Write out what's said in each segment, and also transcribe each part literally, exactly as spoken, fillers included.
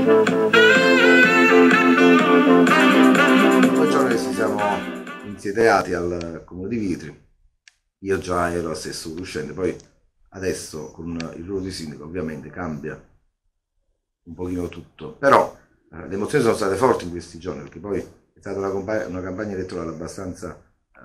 Buongiorno, che ci siamo insediati al Comune di Vitri. Io già ero assessore uscente, poi adesso con il ruolo di sindaco ovviamente cambia un pochino tutto, però eh, le emozioni sono state forti in questi giorni, perché poi è stata una, campagna, una campagna elettorale abbastanza eh,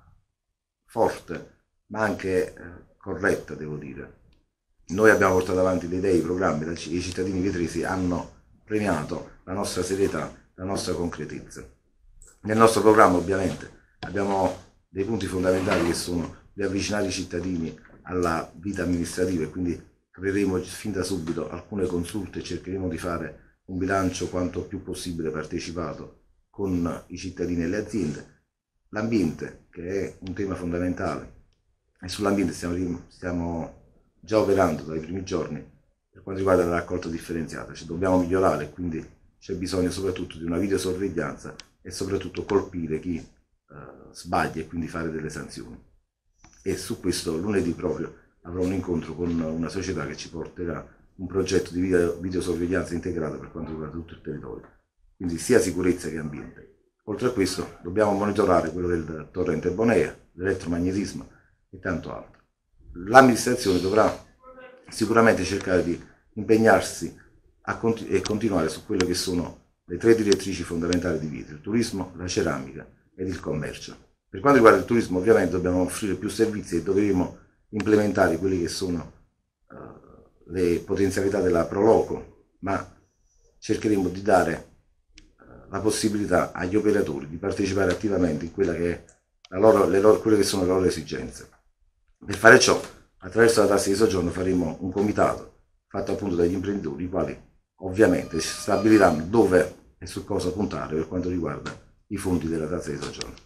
forte, ma anche eh, corretta, devo dire. Noi abbiamo portato avanti le idee, i programmi, i cittadini vitresi hanno premiato la nostra serietà, la nostra concretezza. Nel nostro programma ovviamente abbiamo dei punti fondamentali che sono di avvicinare i cittadini alla vita amministrativa, e quindi creeremo fin da subito alcune consulte e cercheremo di fare un bilancio quanto più possibile partecipato con i cittadini e le aziende. L'ambiente, che è un tema fondamentale, e sull'ambiente stiamo, stiamo già operando dai primi giorni per quanto riguarda la raccolta differenziata. Cioè, dobbiamo migliorare, quindi c'è bisogno soprattutto di una videosorveglianza e soprattutto colpire chi eh, sbaglia e quindi fare delle sanzioni. E su questo lunedì proprio avrò un incontro con una società che ci porterà un progetto di video, videosorveglianza integrata per quanto riguarda tutto il territorio, quindi sia sicurezza che ambiente. Oltre a questo dobbiamo monitorare quello del torrente Bonea, l'elettromagnetismo e tanto altro. L'amministrazione dovrà sicuramente cercare di impegnarsi a continu- e continuare su quelle che sono le tre direttrici fondamentali di Vitri: il turismo, la ceramica ed il commercio. Per quanto riguarda il turismo ovviamente dobbiamo offrire più servizi e dovremo implementare quelle che sono uh, le potenzialità della Proloco, ma cercheremo di dare uh, la possibilità agli operatori di partecipare attivamente in quella che è la loro, le loro, quelle che sono le loro esigenze. Per fare ciò, attraverso la tassa di soggiorno faremo un comitato fatto appunto dagli imprenditori, i quali ovviamente stabiliranno dove e su cosa puntare per quanto riguarda i fondi della tassa di soggiorno.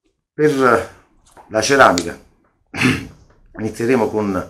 Per la ceramica inizieremo con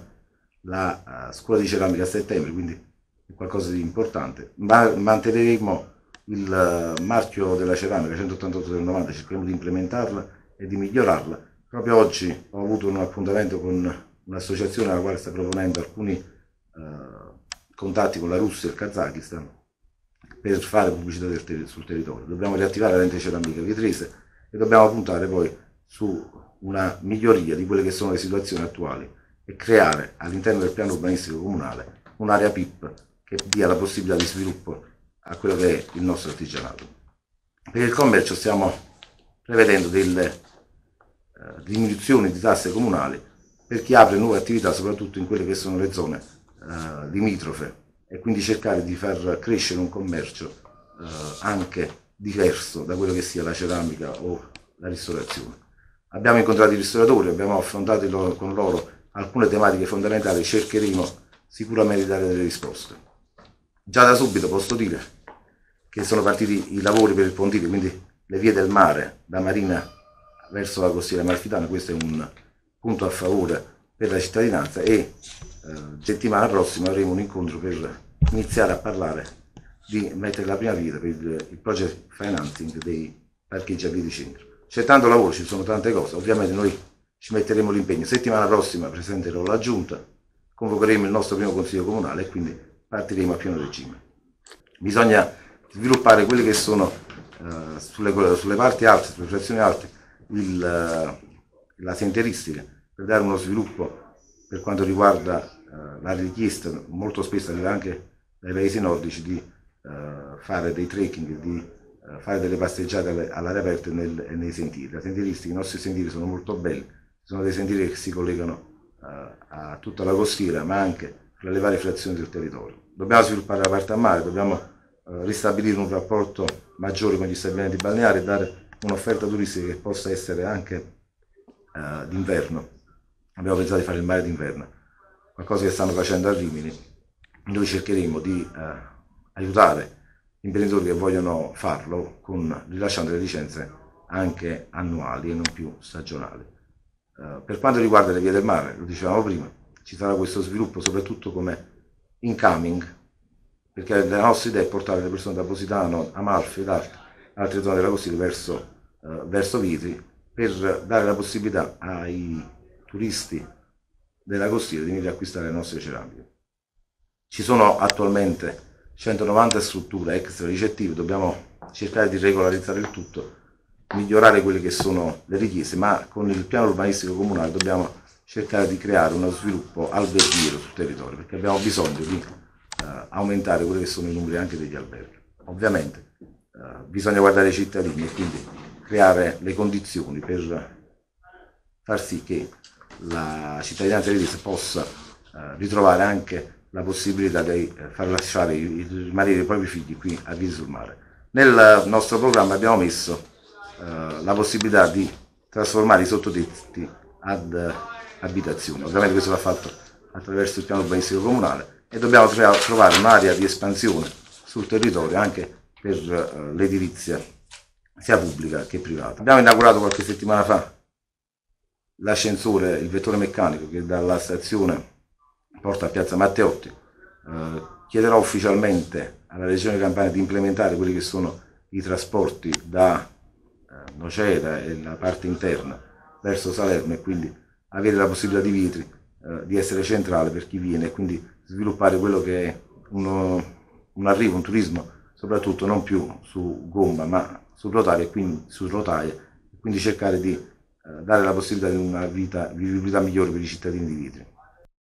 la scuola di ceramica a settembre, quindi è qualcosa di importante. Ma manterremo il marchio della ceramica centottantotto del novanta, cercheremo di implementarla e di migliorarla. Proprio oggi ho avuto un appuntamento con un'associazione alla quale sta proponendo alcuni eh, contatti con la Russia e il Kazakistan per fare pubblicità del ter- sul territorio. Dobbiamo riattivare la lente ceramica vitrese e dobbiamo puntare poi su una miglioria di quelle che sono le situazioni attuali e creare all'interno del piano urbanistico comunale un'area P I P che dia la possibilità di sviluppo a quello che è il nostro artigianato. Per il commercio stiamo prevedendo delle eh, diminuzioni di tasse comunali per chi apre nuove attività, soprattutto in quelle che sono le zone eh, limitrofe, e quindi cercare di far crescere un commercio eh, anche diverso da quello che sia la ceramica o la ristorazione. Abbiamo incontrato i ristoratori, abbiamo affrontato loro, con loro alcune tematiche fondamentali, cercheremo sicuramente di dare delle risposte. Già da subito posso dire che sono partiti i lavori per il pontile, quindi le vie del mare da Marina verso la costiera amalfitana. Questo è un punto a favore per la cittadinanza e eh, settimana prossima avremo un incontro per iniziare a parlare di mettere la prima vita per il, il project financing dei parcheggi a via di centro. C'è tanto lavoro, ci sono tante cose, ovviamente noi ci metteremo l'impegno. Settimana prossima presenterò la giunta, convocheremo il nostro primo consiglio comunale e quindi partiremo a pieno regime. Bisogna sviluppare quelle che sono uh, sulle, sulle parti alte, sulle frazioni alte, il, uh, la senteristica, per dare uno sviluppo per quanto riguarda uh, la richiesta, molto spesso arriva anche dai paesi nordici, di uh, fare dei trekking, di uh, fare delle passeggiate all'aria aperta e nel, nei sentieri. La sentieristica, i nostri sentieri sono molto belli, sono dei sentieri che si collegano uh, a tutta la costiera, ma anche fra le varie frazioni del territorio. Dobbiamo sviluppare la parte a mare, dobbiamo uh, ristabilire un rapporto maggiore con gli stabilimenti balneari e dare un'offerta turistica che possa essere anche uh, d'inverno. Abbiamo pensato di fare il mare d'inverno, qualcosa che stanno facendo a Rimini. Noi cercheremo di uh, aiutare gli imprenditori che vogliono farlo con, rilasciando le licenze anche annuali e non più stagionali. Uh, per quanto riguarda le vie del mare, lo dicevamo prima, ci sarà questo sviluppo soprattutto come incoming, perché la nostra idea è portare le persone da Positano, Amalfi ed altre, altre zone della costiera verso, uh, verso Vitri, per dare la possibilità ai turisti della costiera di venire a acquistare le nostre ceramiche. Ci sono attualmente centonovanta strutture extra ricettive, dobbiamo cercare di regolarizzare il tutto, migliorare quelle che sono le richieste, ma con il piano urbanistico comunale dobbiamo cercare di creare uno sviluppo alberghiero sul territorio, perché abbiamo bisogno di eh, aumentare quelli che sono i numeri anche degli alberghi. Ovviamente eh, bisogna guardare i cittadini e quindi creare le condizioni per far sì che la cittadinanza tedesca possa eh, ritrovare anche la possibilità di eh, far lasciare i, rimanere i propri figli qui a Visi sul Mare. Nel nostro programma abbiamo messo eh, la possibilità di trasformare i sottotetti ad eh, abitazioni. Ovviamente questo va fatto attraverso il piano urbanistico comunale e dobbiamo trovare un'area di espansione sul territorio anche per eh, l'edilizia sia pubblica che privata. Abbiamo inaugurato qualche settimana fa l'ascensore, il vettore meccanico che dalla stazione porta a Piazza Matteotti. Eh, chiederò ufficialmente alla Regione Campania di implementare quelli che sono i trasporti da eh, Nocera e la parte interna verso Salerno e quindi avere la possibilità di Vitri eh, di essere centrale per chi viene e quindi sviluppare quello che è uno, un arrivo, un turismo soprattutto non più su gomma ma su rotaie e quindi, su rotaie, e quindi cercare di eh, dare la possibilità di una vita, vivibilità migliore per i cittadini di Vitri.